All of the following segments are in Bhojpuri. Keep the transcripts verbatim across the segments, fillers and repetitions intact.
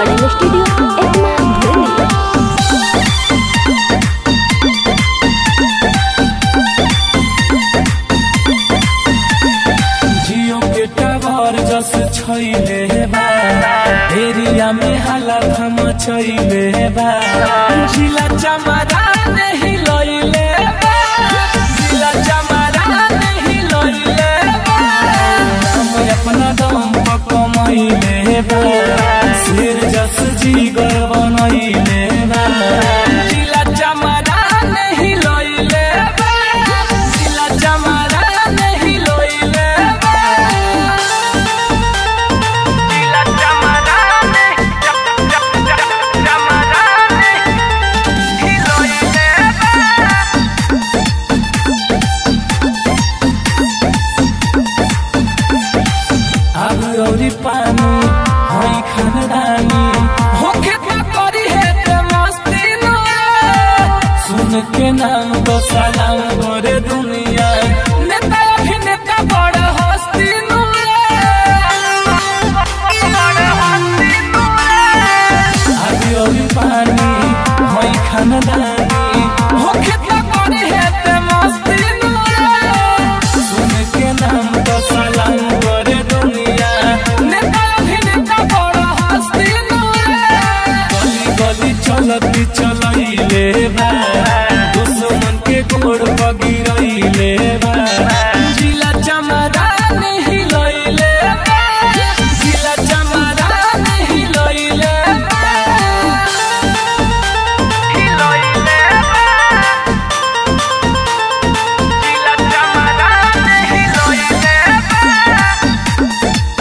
रिकॉर्डिंग स्टूडियो एकमा भूली। जियो के टावर जस छैले बा एरिया में हाला थम छैले बा जिला चमरा नहीं लइले बा जिला चमरा नहीं लइले बा हम अपना दम पर कमाइले बा सिर जस जीगर बनइले बा जिला चमरा नहीं लइले बा जिला चमरा नहीं लइले बा जिला चमरा नहीं चमरा नहीं लइले आग औरी पानी हई खानदानी होके का करी है ते मस्ती नो सुन के नाम तो सलाम करे दुनिया नेता अभिनेता बड़ा हस्ती नो बड़ा हस्ती नो आग औरी पानी हई खानदानी होके का करी है ते मस्ती नो सुन के नाम तो सलाम करे दुनिया नेता अभिनेता बड़ा हस्ती नो गली गली चलती चलइले बा दुश्मन के गोड़ पगिरइले बा जिला चमरा नहीं लइले बा जिला चमरा नहीं लइले बा लइले बा जिला चमरा नहीं लइले बा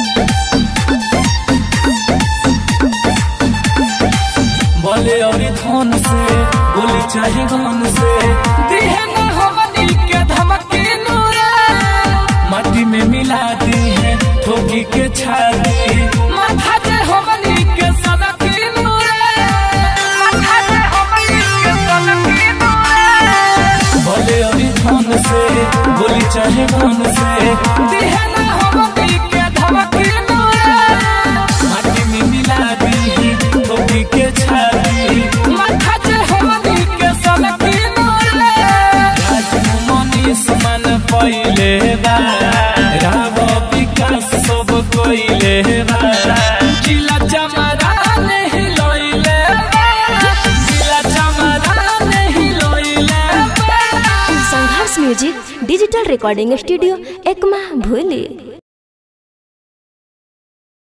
बोले और धन से बोले चाहे गन से दिहे न हमनी के धमकी नूरे माटी में मिला दी है ठोकी के छाती माथा जे हमनी के सनकी नूरे माथा जे हमनी के सनकी नूरे बोले और धन से बोले चाहे गन से दिहे न हमनी के धमकी नूरे माटी में मिला दी है ठोकी के छाती माथा जे हमनी के सनकी नूरे राज मनीष मन पहिले बा राव विकास सब कोइले बा जिला चमरा नहीं लइले बा जिला चमरा नहीं लइले बा। Sangharsh music digital recording studio एकमा भूली।